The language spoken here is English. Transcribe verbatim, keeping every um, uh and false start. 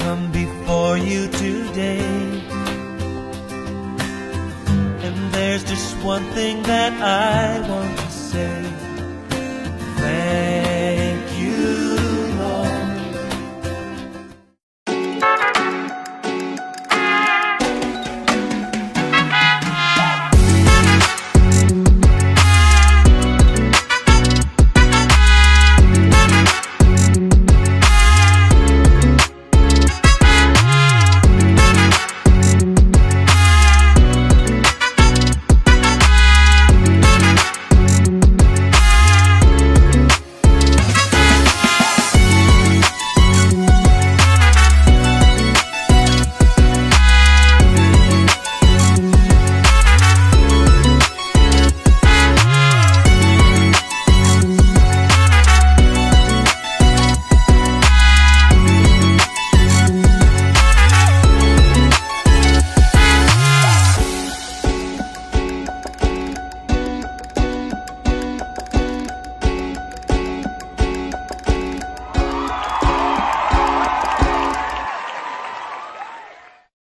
come before you today. And there's just one thing that I want to say. Thank